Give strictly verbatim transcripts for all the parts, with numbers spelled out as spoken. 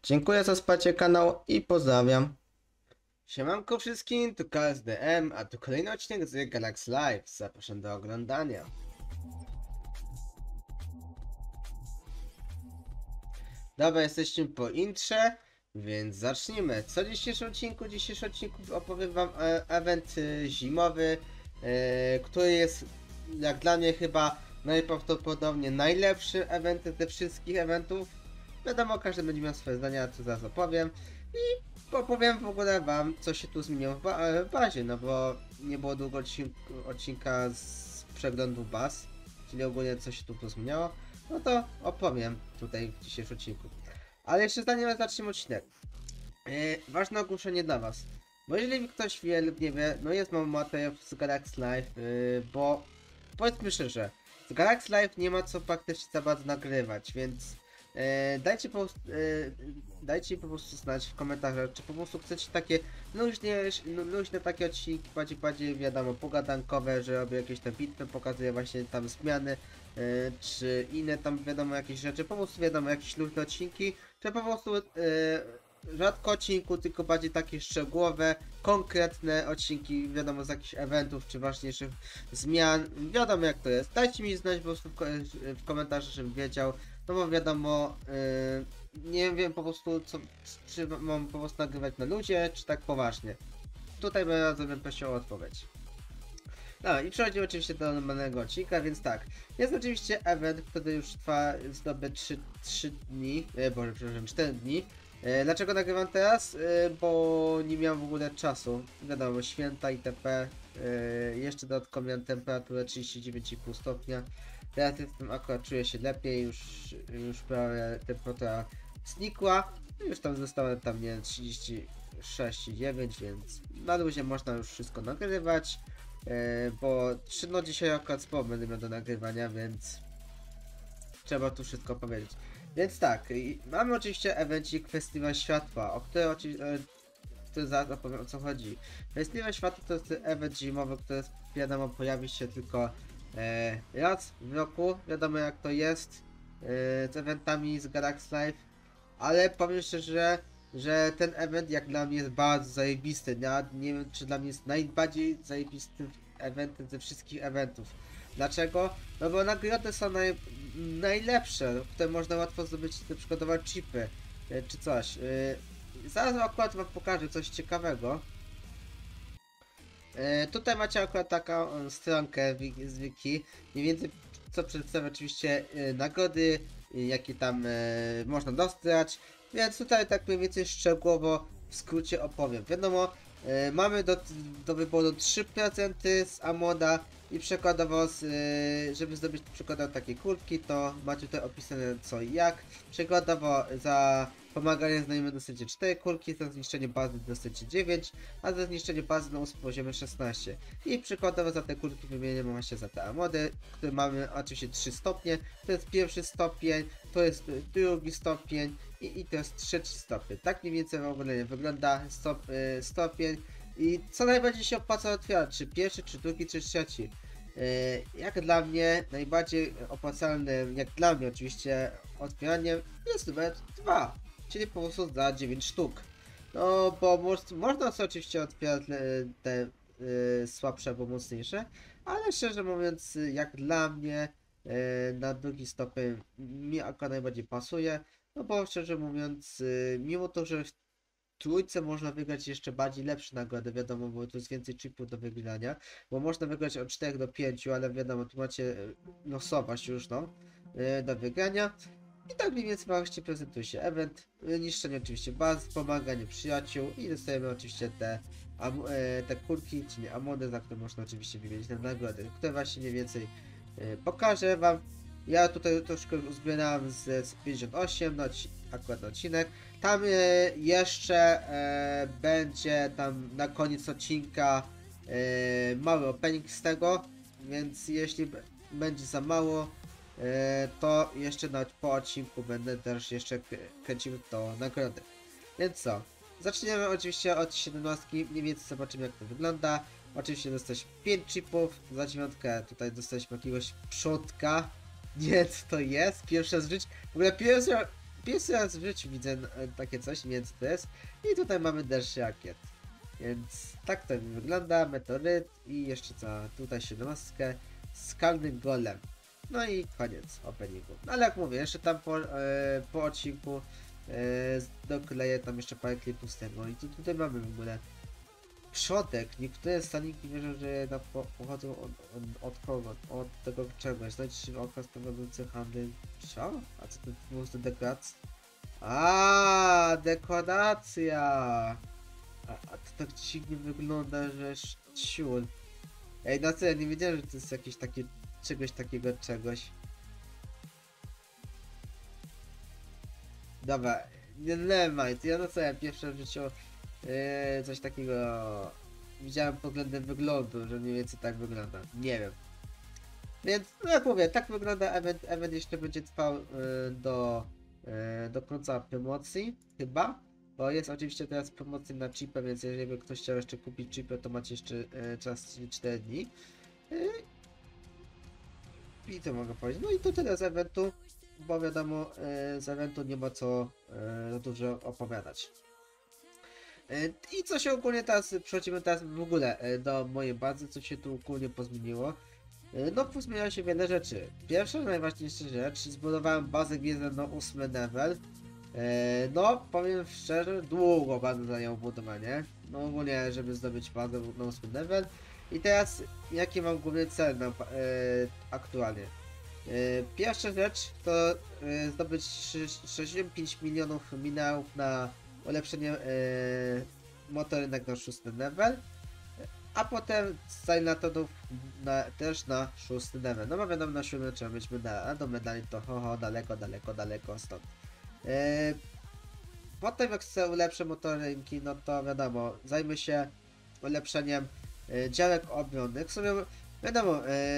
Dziękuję za wsparcie kanału i pozdrawiam. Siemanko wszystkim, tu K S D M, a tu kolejny odcinek z Galaxy Live. Zapraszam do oglądania. Dobra, jesteśmy po intrze, więc zacznijmy. Co w dzisiejszym odcinku? W dzisiejszym odcinku opowiem wam e event e, zimowy, e, który jest jak dla mnie chyba najprawdopodobniej najlepszym eventem ze wszystkich eventów. Wiadomo, każdy będzie miał swoje zdania, co zaraz opowiem. I opowiem w ogóle wam, co się tu zmieniło w, ba w bazie, no bo nie było długo odcinku, odcinka z przeglądu baz, czyli ogólnie co się tu, tu zmieniało. No to opowiem tutaj w dzisiejszym odcinku. Ale jeszcze zanim zaczniemy odcinek. Yy, ważne ogłoszenie dla was. Bo jeżeli ktoś wie lub nie wie, no jest mało materiałów z Galaxy Live, yy, bo powiedzmy szczerze, z Galaxy Live nie ma co praktycznie za bardzo nagrywać, więc yy, dajcie, po, yy, dajcie po prostu znać w komentarzach, czy po prostu chcecie takie luźne, luźne takie odcinki, bardziej, bardziej wiadomo, pogadankowe, że robię jakieś tam bitwy, pokazuję właśnie tam zmiany, yy, czy inne tam wiadomo jakieś rzeczy, po prostu wiadomo jakieś luźne odcinki, czy po prostu yy, rzadko odcinku, tylko bardziej takie szczegółowe, konkretne odcinki, wiadomo z jakichś eventów, czy ważniejszych zmian, wiadomo jak to jest. Dajcie mi znać po prostu w, ko w komentarzach, żebym wiedział, no bo wiadomo, yy, nie wiem po prostu co, czy mam po prostu nagrywać na ludzie, czy tak poważnie. Tutaj bardzo bym prosił o odpowiedź. No i przechodzimy oczywiście do normalnego odcinka, więc tak. Jest oczywiście event, który już trwa zdobyć trzy dni, e, boże, przepraszam, cztery dni. E, dlaczego nagrywam teraz? E, bo nie miałem w ogóle czasu. Wiadomo, święta itp. E, jeszcze dodatkowo miałem temperaturę trzydzieści dziewięć i pół stopnia. Teraz jestem akurat czuję się lepiej, już, już prawie temperatura znikła. Już tam zostałem tam nie wiem, trzydzieści sześć i dziewięć, więc na luzie można już wszystko nagrywać. E, bo no dzisiaj akurat sporo będę miał do nagrywania, więc trzeba tu wszystko powiedzieć. Więc tak, mamy oczywiście evencik Festiwal Światła, o który oczywiście który zaraz opowiem o co chodzi. Festiwal Światła to jest event zimowy, który wiadomo pojawi się tylko e, raz w roku, wiadomo jak to jest e, z eventami z Galaxy Live, ale powiem szczerze, że ten event jak dla mnie jest bardzo zajebisty. Ja nie wiem czy dla mnie jest najbardziej zajebistym eventem ze wszystkich eventów. Dlaczego? No bo nagrody są naj, najlepsze, które można łatwo zdobyć, na przykład chipy czy coś. Yy, zaraz akurat wam pokażę coś ciekawego. Yy, tutaj macie akurat taką stronkę z wiki, mniej więcej co przedstawia oczywiście yy, nagrody, yy, jakie tam yy, można dostać. Więc tutaj tak mniej więcej szczegółowo w skrócie opowiem. Wiadomo, yy, mamy do, do wyboru trzy prezenty z Amoda i przykładowo, z, yy, żeby zdobyć przykładowo takie kulki, to macie tutaj opisane co i jak. Przykładowo za pomaganie znajomym dostajecie cztery kulki, za zniszczenie bazy dostajecie dziewięć, a za zniszczenie bazy na ósmym poziomie szesnaście. I przykładowo za te kulki wymieniamy właśnie za te Amody, które mamy oczywiście trzy stopnie. To jest pierwszy stopień, to jest drugi stopień i, i to jest trzeci stopień. Tak mniej więcej w ogóle wygląda stop, yy, stopień. I co najbardziej się opłaca otwierać, czy pierwszy, czy drugi, czy trzeci. Yy, jak dla mnie najbardziej opłacalnym, jak dla mnie oczywiście otwieraniem jest numer dwa, czyli po prostu za dziewięć sztuk. No bo mo można sobie oczywiście otwierać te yy, słabsze albo mocniejsze, ale szczerze mówiąc jak dla mnie yy, na drugi stopień mi akurat najbardziej pasuje, no bo szczerze mówiąc yy, mimo to, że w trójce można wygrać jeszcze bardziej lepsze nagrody, wiadomo, bo tu jest więcej chipów do wygrania, bo można wygrać od czterech do pięciu, ale wiadomo, tu macie losować już, no, yy, do wygrania. I tak mniej więcej właśnie prezentuje się event, yy, niszczenie oczywiście baz, pomaganie przyjaciół i dostajemy oczywiście te, am, yy, te kulki, czyli amony, za które można oczywiście wymienić na nagrody, które właśnie mniej więcej yy, pokażę wam. Ja tutaj troszkę uzbierałem z, z pięćdziesiąt osiem, no, akurat odcinek. Tam e, jeszcze e, będzie tam na koniec odcinka e, mały opening z tego, więc jeśli będzie za mało, e, to jeszcze na, po odcinku będę też jeszcze kręcił to nagrody. Więc co? Zaczniemy oczywiście od siedemnastki, mniej więcej zobaczymy jak to wygląda. Oczywiście dostać pięć chipów, za dziewiątkę tutaj dostaliśmy jakiegoś przodka. Nie, co to jest? Pierwsza z żyć. W ogóle pierwsza, pierwszy raz w życiu widzę e, takie coś, więc to jest. I tutaj mamy deszcz rakiet. Więc tak to wygląda, meteoryt i jeszcze co, tutaj siedemnastkę, skalny golem. No i koniec openingu. No ale jak mówię, jeszcze tam po, e, po odcinku e, dokleję tam jeszcze parę klipów z tego. I tu, tutaj mamy w ogóle przodek. Niektóre staniki wierzą, że na, po, pochodzą od, od, od kogo? Od tego czegoś. Znaczy okaz prowadzący handel. Co? A co to po prostu dekoracja? A, dekoracja! A, a to tak dziwnie wygląda, że ciul. Ej, na co ja nie wiedziałem, że to jest jakieś takie czegoś takiego czegoś. Dobra, nie mind. Ja na co ja pierwsze w życiu yy, coś takiego widziałem pod względem wyglądu, że mniej więcej tak wygląda. Nie wiem. Więc no jak mówię, tak wygląda event. Event jeszcze będzie trwał yy, do, yy, do końca promocji, chyba. Bo jest oczywiście teraz promocja na chipę, więc jeżeli ktoś chciał jeszcze kupić chipę, to macie jeszcze yy, czas cztery dni. Yy, I to mogę powiedzieć. No i to tyle z eventu, bo wiadomo, yy, z eventu nie ma co yy, dużo opowiadać. Yy, I co się ogólnie teraz, przechodzimy teraz w ogóle yy, do mojej bazy, co się tu ogólnie pozmieniło. Yy, no pozmieniało się wiele rzeczy. Pierwsza, najważniejsza rzecz, zbudowałem bazę gwiezdną na ósmy level. Eee, no, powiem szczerze, długo bardzo zajęło budowanie. No ogólnie, żeby zdobyć bazę na ósmy level. I teraz, jaki mam główny cel na, e, aktualnie? E, pierwsza rzecz to e, zdobyć sześćdziesiąt pięć milionów minerałów na ulepszenie e, motorynek na szósty level. A potem stajlatonów na, też na szósty level. No bo wiadomo, na siódmy trzeba mieć medal, a do medali to ho, ho daleko, daleko, daleko stąd. Yy, potem jak chcę ulepszę motorynki, no to wiadomo, zajmę się ulepszeniem yy, działek obronnych. W sumie wiadomo,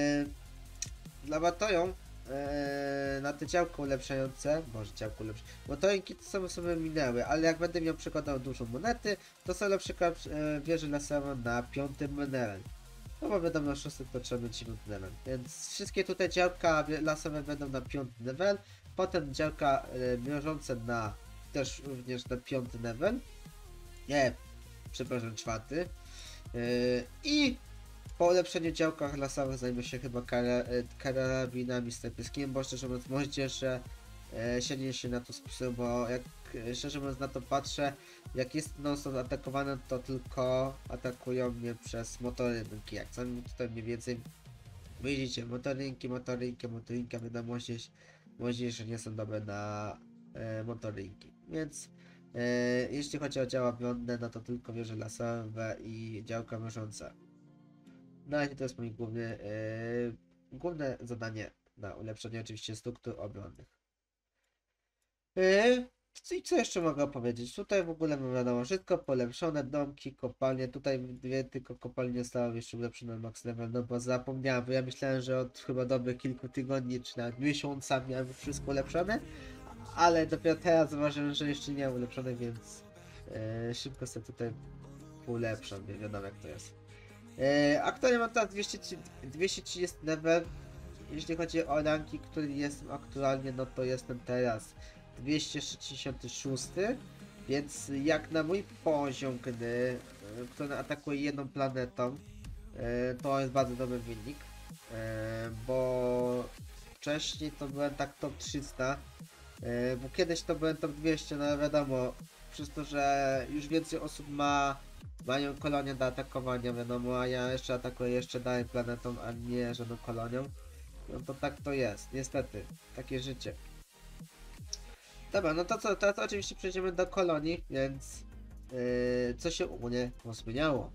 yy, lawatują yy, na te działko ulepszające, może działko ulepszające, motorynki to są sobie minęły, ale jak będę miał przykładowo dużo monety, to sobie na przykład yy, wieżę lasową na piątym level. No bo wiadomo, na szóstym to trzeba mieć dziewiąty level, więc wszystkie tutaj działka lasowe będą na piąty level. Potem działka y, mierzące na też również na piąty level. Nie, przepraszam, czwarty. Yy, I po ulepszeniu działkach lasowych zajmę się chyba kara, y, karabinami snajperskimi, bo szczerze mówiąc moździerze y, siedzi się na to spisy, bo jak y, szczerze mówiąc na to patrzę, jak jest non-stop atakowane, to tylko atakują mnie przez motorynki. Jak sami tutaj mniej więcej widzicie, motorynki, motorynki, motorynka, wiadomo, gdzieś że nie są dobre na e, motorynki. Więc e, jeśli chodzi o działa obronne, no to tylko wieże lasowe i działka mierzące. Na razie to jest moje główne, e, główne zadanie na ulepszenie oczywiście struktur obronnych. E, I co jeszcze mogę opowiedzieć? Tutaj w ogóle mam wiadomo, wszystko polepszone, domki, kopalnie. Tutaj dwie tylko kopalnie zostały jeszcze ulepszone max level, no bo zapomniałem, bo ja myślałem, że od chyba dobrych kilku tygodni, czy nawet miesiąca miałem wszystko ulepszone, ale dopiero teraz zauważyłem, że jeszcze nie ulepszone, więc e, szybko sobie tutaj ulepszam, nie wiadomo jak to jest. E, aktualnie mam teraz dwieście trzydzieści level. Jeśli chodzi o ranki, który jestem aktualnie, no to jestem teraz dwieście sześćdziesiąty szósty, więc jak na mój poziom gry, który atakuje jedną planetą, to jest bardzo dobry wynik, bo wcześniej to byłem tak top trzysta, bo kiedyś to byłem top dwieście, no wiadomo, przez to, że już więcej osób ma mają kolonię do atakowania, wiadomo, a ja jeszcze atakuję jeszcze dalej planetą, a nie żadną kolonią. No to tak to jest, niestety, takie życie. Dobra, no to co, teraz oczywiście przejdziemy do kolonii, więc yy, co się u mnie pozmieniało.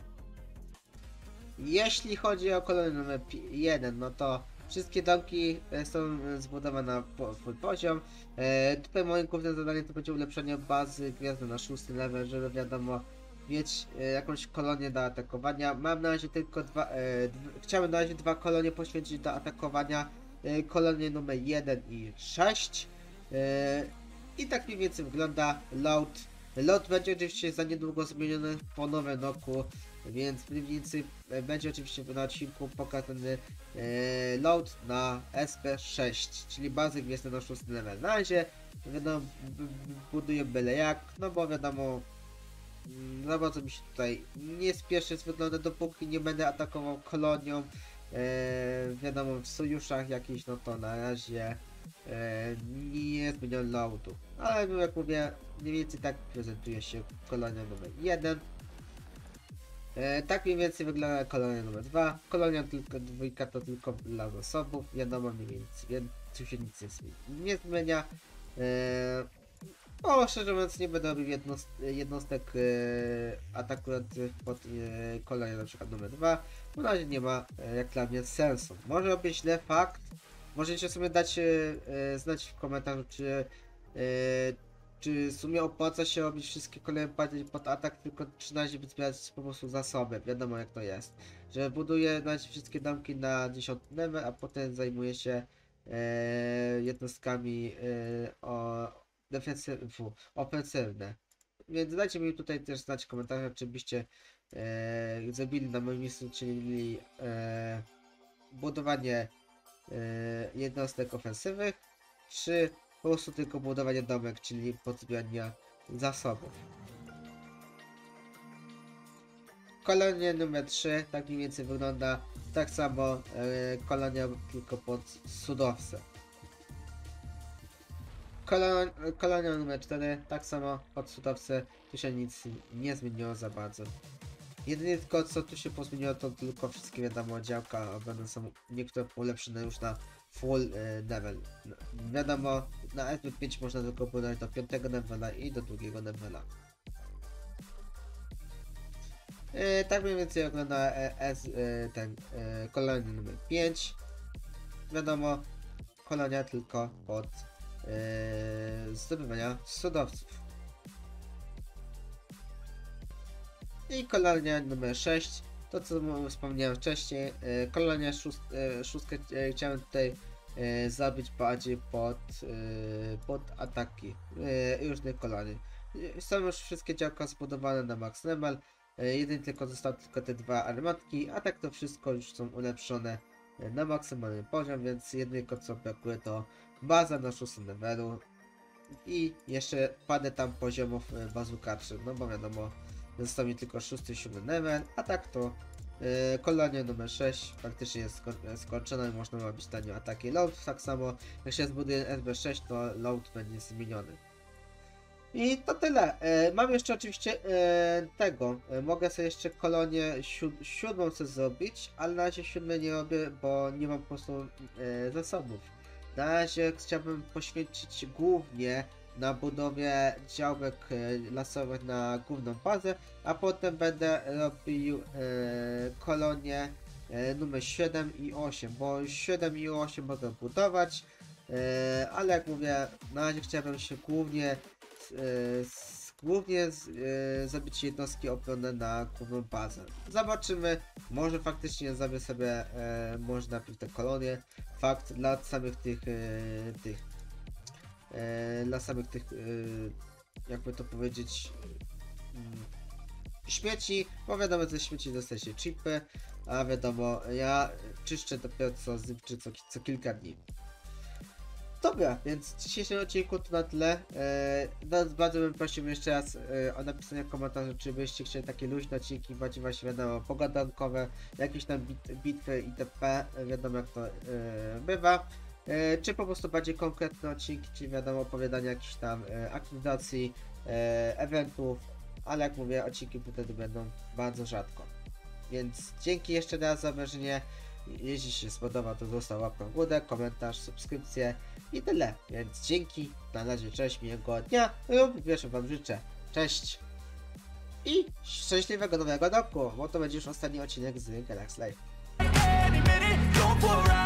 Jeśli chodzi o kolonię numer jeden, no to wszystkie domki są zbudowane na po, swój poziom. Yy, tutaj moim głównym zadaniem to będzie ulepszenie bazy gwiazdy na szósty level, żeby wiadomo mieć yy, jakąś kolonię do atakowania. Mam na razie tylko dwa, yy, chciałem na razie dwa kolonie poświęcić do atakowania, yy, kolonie numer jeden i sześć. Yy, I tak mniej więcej wygląda load. Load będzie oczywiście za niedługo zmieniony po nowym roku, więc mniej więcej będzie oczywiście na odcinku pokazany e, load na S P sześć, czyli bazy gwiezdne na szósty level. Na razie wiadomo, b- b- buduję byle jak, no bo wiadomo, mm, za bardzo mi się tutaj nie spieszy z wyglądem, dopóki nie będę atakował kolonią, e, wiadomo, w sojuszach jakichś, no to na razie e, nie zmieniam loadu, ale no jak mówię, mniej więcej tak prezentuje się kolonia numer jeden. E, tak mniej więcej wygląda kolonia numer dwa. Kolonia tylko dwójka to tylko dla zasobów, wiadomo mniej więcej, więc tu się nic nie, zmi- nie zmienia. E, o, szczerze mówiąc nie będę robił jednost jednostek e, atakując pod e, kolonię na przykład numer dwa, bo na razie nie ma e, jak dla mnie sensu. Może robię źle, fakt. Możecie sobie dać e, e, znać w komentarzu, czy e, czy w sumie opłaca się robić wszystkie kolejne bardziej pod atak, tylko czy na razie zbierać po prostu zasoby. Wiadomo jak to jest. Że buduję na razie wszystkie domki na dziesiąty level, a potem zajmuję się e, jednostkami e, o defensyw, fu, ofensywne. Więc dajcie mi tutaj też znać w komentarzach, czy byście e, zrobili na moim miejscu, czyli e, budowanie e, jednostek ofensywnych, czy po prostu tylko budowanie domek, czyli pozbierania zasobów. Kolonia numer trzy, tak mniej więcej wygląda tak samo, e, kolonia tylko pod sudowce. Kolon, kolonia numer cztery, tak samo pod sudowce, tu się nic nie zmieniło za bardzo. Jedynie tylko co tu się pozmieniło, to tylko wszystkie wiadomo działka obrony są niektóre ulepszone już na full e, level. No, wiadomo, na S B pięć można tylko budować do piątego levela i do drugiego levela. E, tak mniej więcej wygląda e, S, e, ten e, kolonia numer pięć. Wiadomo, kolonia tylko pod e, zdobywania cudowców. I kolonia numer sześć, to co wspomniałem wcześniej, e, kolonia szóst, e, szóstkę e, chciałem tutaj e, zabić bardziej pod, e, pod ataki e, różnych kolonii. E, Są już wszystkie działka zbudowane na max level, e, jedynie tylko zostały tylko te dwa armatki, a tak to wszystko już są ulepszone e, na maksymalny poziom, więc jedynie co brakuje to baza na szóstym levelu i jeszcze parę tam poziomów e, bazukaczy, no bo wiadomo, został mi tylko szósty, siódmy level, a tak to yy, kolonia numer sześć praktycznie jest sko skończona i można robić tanio ataki. Load tak samo, jak się zbuduje S B sześć, to load będzie zmieniony. I to tyle. E, mam jeszcze oczywiście e, tego. E, mogę sobie jeszcze kolonię siód siódmą chcę zrobić, ale na razie siódmej nie robię, bo nie mam po prostu e, zasobów. Na razie chciałbym poświęcić głównie na budowie działek e, lasowych na główną bazę, a potem będę robił e, kolonie e, numer siedem i osiem, bo siedem i osiem mogę budować, e, ale jak mówię, na razie chciałbym się głównie e, z, głównie z, e, zrobić jednostki obronne na główną bazę. Zobaczymy, może faktycznie zrobię sobie e, może najpierw te kolonie, fakt dla samych tych, e, tych E, dla samych tych, e, jakby to powiedzieć, mm, śmieci, bo wiadomo, ze śmieci dostajecie chipy, a wiadomo, ja czyszczę dopiero co, czy co, co kilka dni. Dobra, więc w dzisiejszym odcinku to na tyle. E, no, bardzo bym prosił jeszcze raz e, o napisanie w komentarzu, czy byście chcieli takie luźne odcinki, bardziej właśnie wiadomo, pogadankowe, jakieś tam bit, bitwy itp. Wiadomo jak to e, bywa. E, czy po prostu bardziej konkretne odcinki, czyli wiadomo opowiadania jakichś tam e, aktywacji, e, eventów, ale jak mówię, odcinki wtedy będą bardzo rzadko. Więc dzięki jeszcze raz za obejrzenie. Jeśli się spodoba, to zostaw łapkę w górę, komentarz, subskrypcję i tyle. Więc dzięki, na razie, cześć, miłego dnia lub wieczór wam życzę. Cześć i szczęśliwego nowego roku, bo to będzie już ostatni odcinek z Galaxy Life.